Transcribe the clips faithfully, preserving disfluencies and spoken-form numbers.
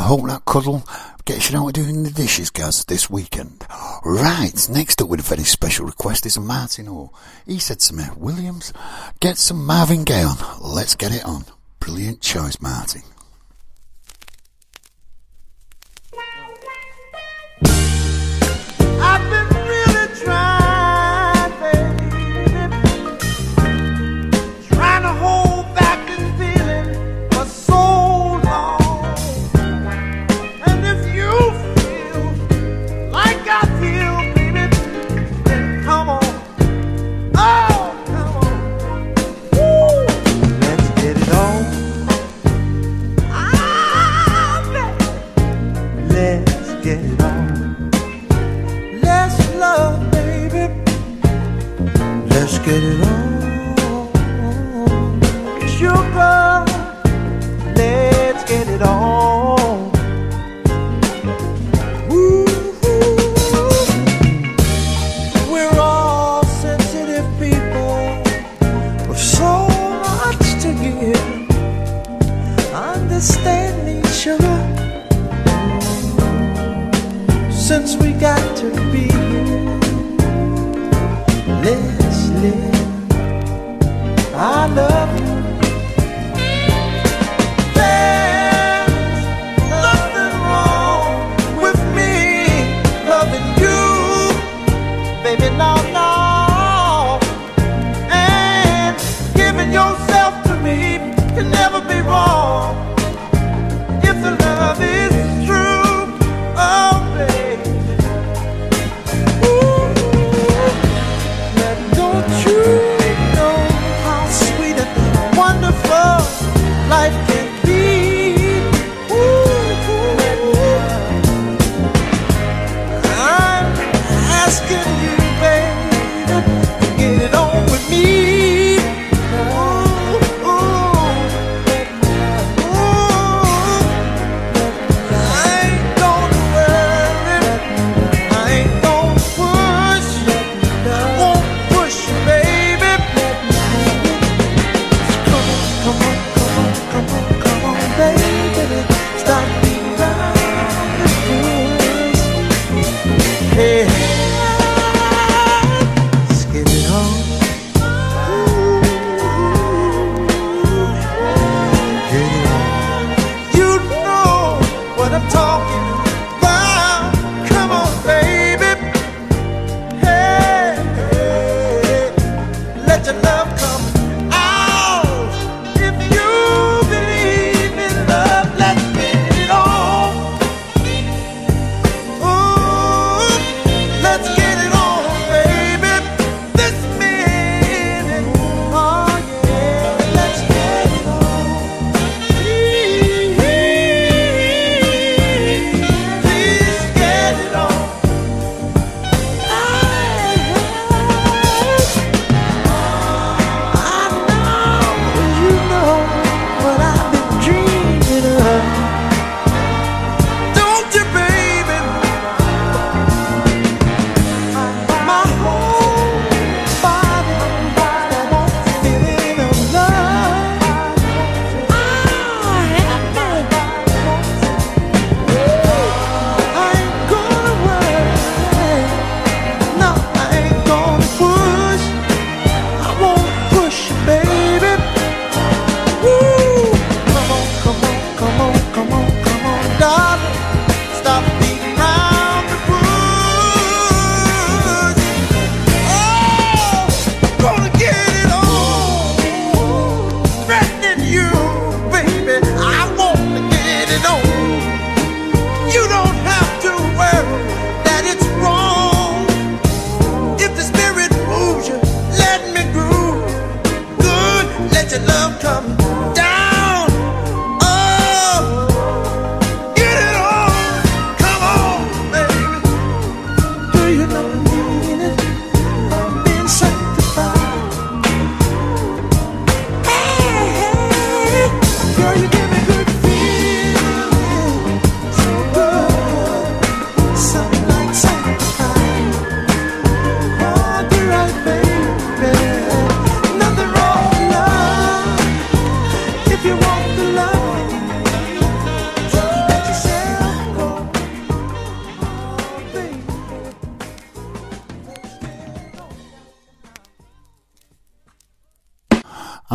I hope that cuddle gets you out doing the dishes, Gaz, this weekend. Right, next up with a very special request is a Martin O. He said to me, Williams, get some Marvin Gaye on. Let's get it on. Brilliant choice, Martin. I've been really trying, baby, trying to hold back this feeling for so long. And if you feel like I feel, baby, then come on. Oh, come on. Woo. Let's get it on. Ah, baby. Let's get it on. Let's love, baby. Let's get it on. Sugar, let's get it on. Woo-hoo. We're all sensitive people with so much to give. Understand me, sugar. Since we got to be here, let's live. I love you. There's nothing wrong with me loving you, baby, no, no. And giving yourself to me can never be wrong if the love is true. Oh, baby. Ooh, now don't you know how sweet it is?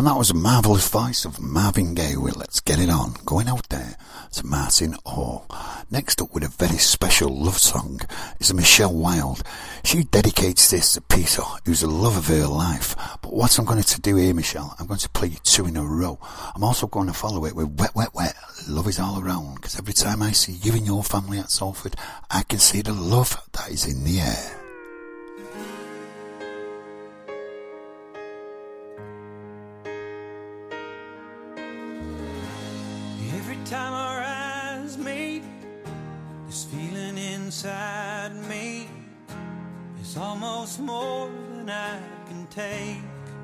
that was a marvellous voice of Marvin Gaye with Let's Get It On, going out there to Martin Orr. Next up with a very special love song is Michelle Wilde. She dedicates this to Peter, who's the love of her life. But what I'm going to do here, Michelle, I'm going to play you two in a row. I'm also going to follow it with Wet, Wet, Wet, Love Is All Around, because every time I see you and your family at Salford, I can see the love that is in the air. Time our eyes meet, this feeling inside me is almost more than I can take.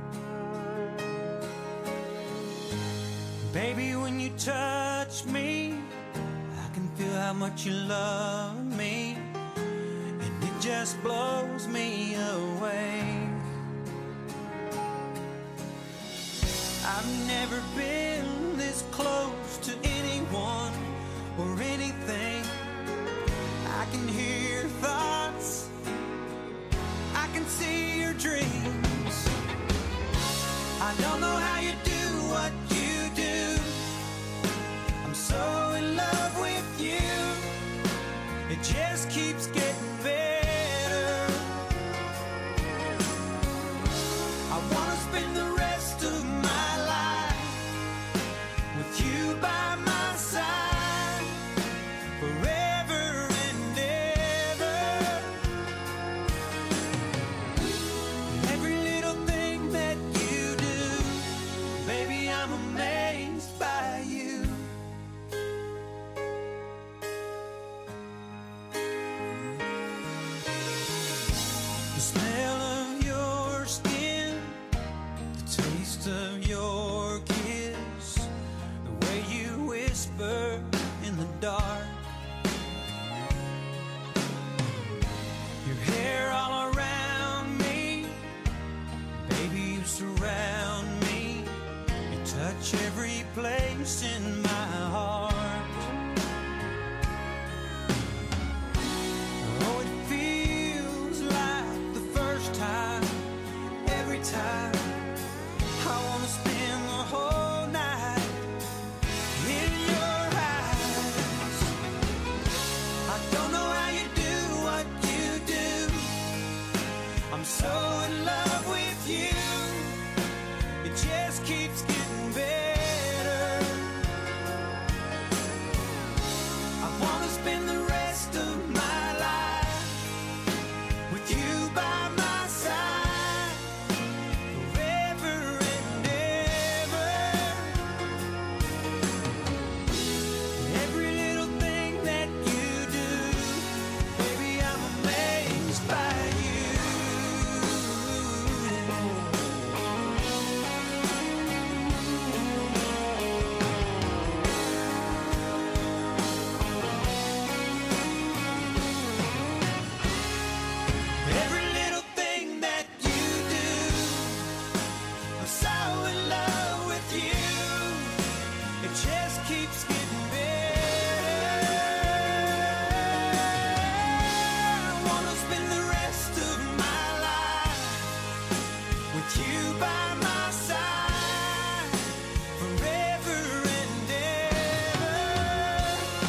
Baby, when you touch me, I can feel how much you love me, and it just blows me away. I've never been this close to anyone or anything. I can hear your thoughts, I can see your dreams. I don't know how you do what you do. I'm so in love with you, it just keeps getting better. I wanna spend the rest of my you by my side forever and ever. Every little thing that you do, baby, I'm amazed by you. The smell of your skin, the taste of your kiss, in the dark, your hair all around me, baby, you surround me, you touch every place in my heart. Oh, it feels like the first time, every time. I wanna spend the whole night in your eyes. I don't know how you do what you do. I'm so in love with you, it just keeps getting better. I wanna spend the rest of my life with you by my side forever and ever. Every little thing that you do, baby, I'm amazed by you. Every little thing that you do, I'm so in love with you, it just keeps getting better. I wanna spend the rest of my life with you by my side forever and ever.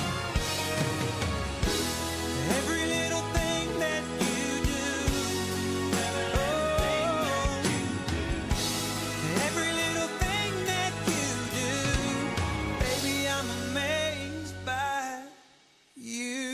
Every little thing that you do, oh, every little thing that you do, baby, I'm amazed by you.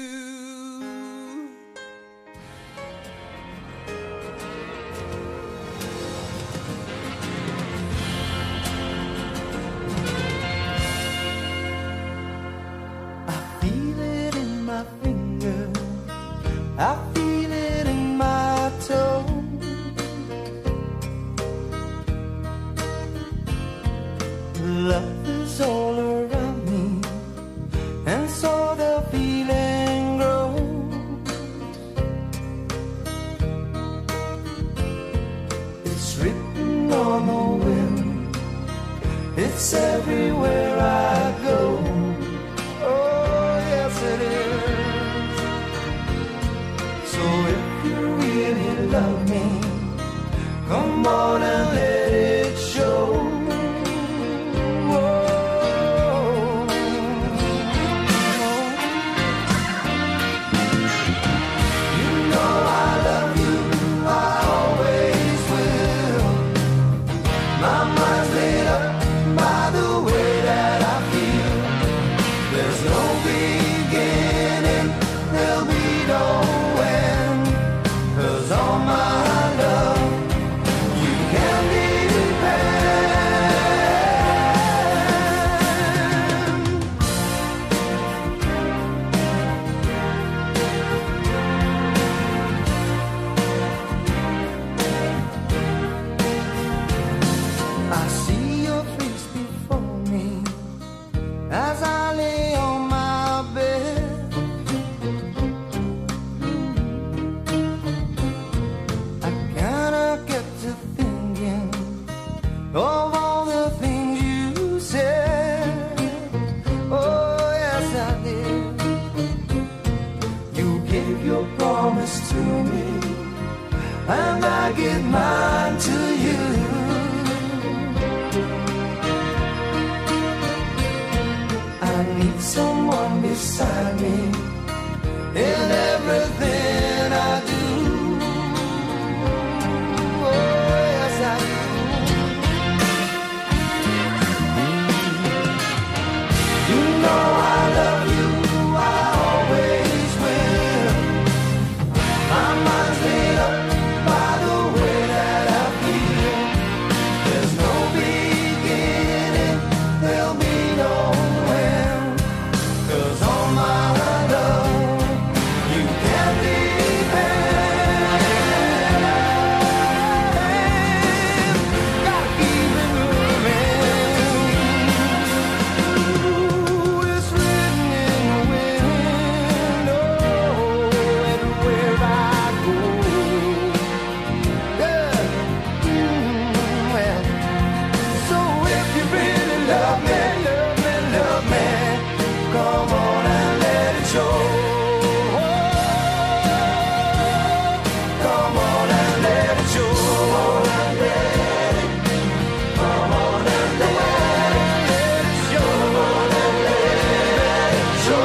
I feel it in my finger, I feel it in my toe. Love is all around me, and so the feeling grows. It's written on the wind, it's everywhere I go. Oh, yes it is. So if you really love me, come on and let it show. yours to me, and I give mine to you. I need someone beside me in everything I do. Oh, yes, I do. You know I love you, I always will. My mind's made up by the way that I feel. There's no beginning, there'll be no end. 'Cause all my love, you can depend. Gotta keep it moving. Ooh, it's written in the wind. Oh, everywhere I go. Yeah. Mm, well, so if you really love me, love me, love me, come on and let it show. Come on and let it show. Come on and let it show. Come on and let it show.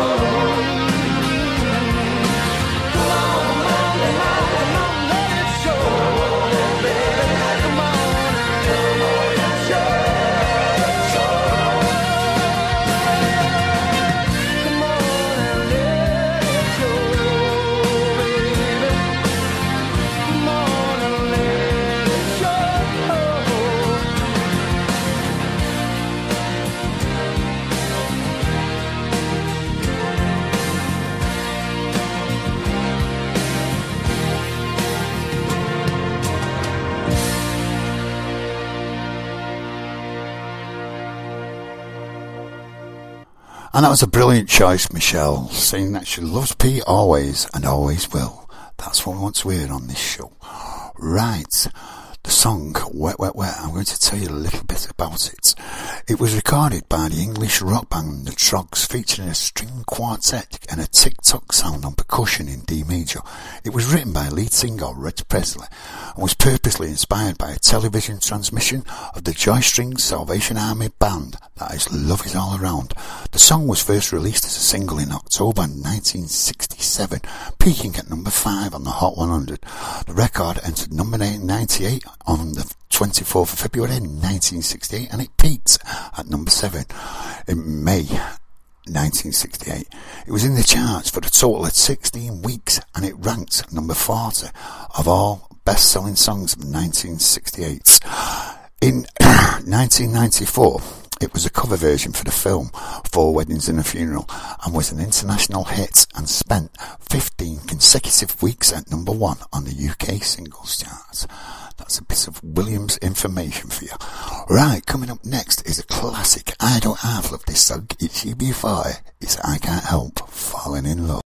Come on, come on, come on, come on, let it show. Come on and let it show. Come on and let it show, baby. Come on and let it show. And that was a brilliant choice, Michelle, saying that she loves Pete always and always will. That's what we want to hear on this show. Right, the song Wet Wet Wet, I'm going to tell you a little bit about it. It was recorded by the English rock band The Trogs, featuring a string quartet and a tick-tock sound on percussion in D major. It was written by lead singer Red Presley and was purposely inspired by a television transmission of the Joy Strings Salvation Army band, that is Love Is All Around. The song was first released as a single in October nineteen sixty-seven, peaking at number five on the Hot one hundred. The record entered number ninety-eight on the twenty-fourth of February nineteen sixty-eight, and it peaked at number seven in May nineteen sixty-eight. It was in the charts for a total of sixteen weeks, and it ranked number forty of all best-selling songs of nineteen sixty-eight. In nineteen ninety-four, it was a cover version for the film Four Weddings and a Funeral, and was an international hit and spent fifteen consecutive weeks at number one on the U K singles chart. That's a bit of Williams information for you. Right, coming up next is a classic. I don't half love this song. It's U B four. It's I Can't Help Falling in Love.